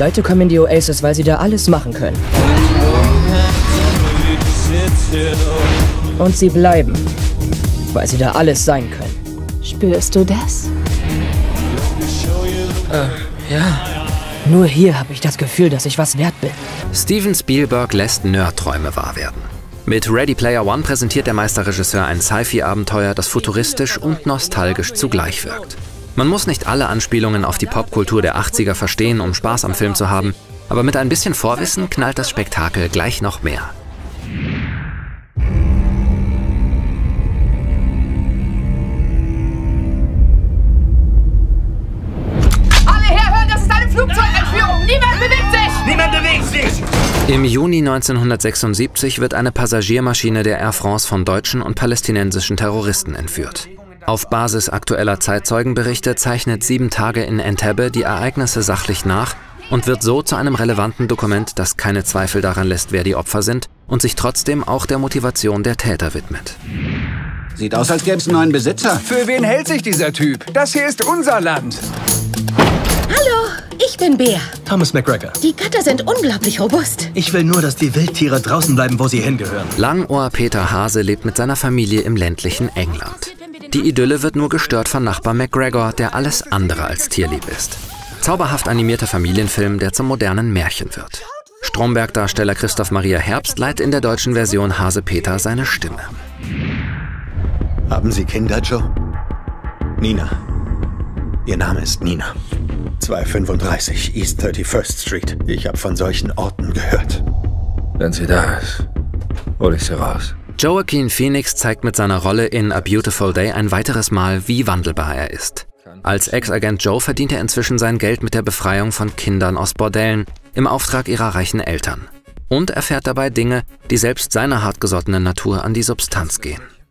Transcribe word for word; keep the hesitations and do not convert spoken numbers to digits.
Leute kommen in die Oasis, weil sie da alles machen können. Und sie bleiben, weil sie da alles sein können. Spürst du das? Äh, ja. Nur hier habe ich das Gefühl, dass ich was wert bin. Steven Spielberg lässt Nerdträume wahr werden. Mit Ready Player One präsentiert der Meisterregisseur ein Sci-Fi-Abenteuer, das futuristisch und nostalgisch zugleich wirkt. Man muss nicht alle Anspielungen auf die Popkultur der achtziger verstehen, um Spaß am Film zu haben, aber mit ein bisschen Vorwissen knallt das Spektakel gleich noch mehr. Alle herhören, das ist eine Flugzeugentführung! Niemand bewegt sich! Niemand bewegt sich! Im Juni neunzehnhundertsechsundsiebzig wird eine Passagiermaschine der Air France von deutschen und palästinensischen Terroristen entführt. Auf Basis aktueller Zeitzeugenberichte zeichnet Sieben Tage in Entebbe die Ereignisse sachlich nach und wird so zu einem relevanten Dokument, das keine Zweifel daran lässt, wer die Opfer sind und sich trotzdem auch der Motivation der Täter widmet. Sieht aus, als gäbe es einen neuen Besitzer. Für wen hält sich dieser Typ? Das hier ist unser Land. Hallo, ich bin Bea. Thomas McGregor. Die Gatter sind unglaublich robust. Ich will nur, dass die Wildtiere draußen bleiben, wo sie hingehören. Langohr Peter Hase lebt mit seiner Familie im ländlichen England. Die Idylle wird nur gestört von Nachbar McGregor, der alles andere als tierlieb ist. Zauberhaft animierter Familienfilm, der zum modernen Märchen wird. Stromberg-Darsteller Christoph Maria Herbst leiht in der deutschen Version Hase Peter seine Stimme. Haben Sie Kinder, Joe? Nina. Ihr Name ist Nina. zweihundertfünfunddreißig East thirty-first Street. Ich habe von solchen Orten gehört. Wenn sie da ist, hol ich sie raus. Joaquin Phoenix zeigt mit seiner Rolle in A Beautiful Day ein weiteres Mal, wie wandelbar er ist. Als Ex-Agent Joe verdient er inzwischen sein Geld mit der Befreiung von Kindern aus Bordellen im Auftrag ihrer reichen Eltern. Und erfährt dabei Dinge, die selbst seiner hartgesottenen Natur an die Substanz gehen.